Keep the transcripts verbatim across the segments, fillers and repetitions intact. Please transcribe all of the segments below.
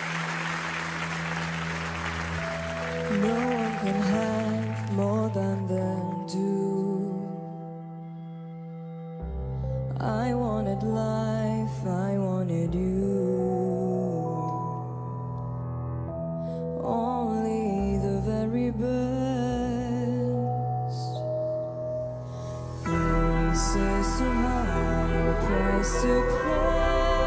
No one can have more than them do. I wanted life, I wanted you. Only the very best. This is too high a price to pay.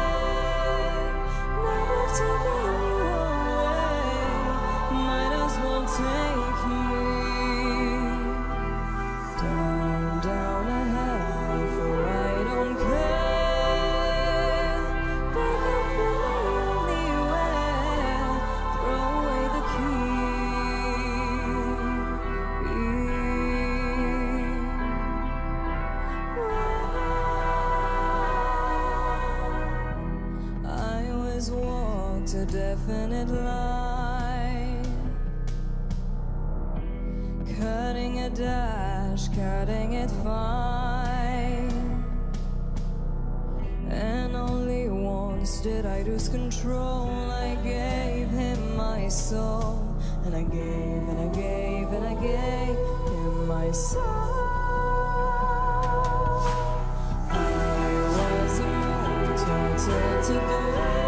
Might have taken you away, might as well take me down, down a hell, for I don't care. They can put me anywhere, throw away the key. I always walked a definite line, cutting a dash, cutting it fine. And only once did I lose control. I gave him my soul, and I gave, and I gave, and I gave him my soul. I was a mortal till today.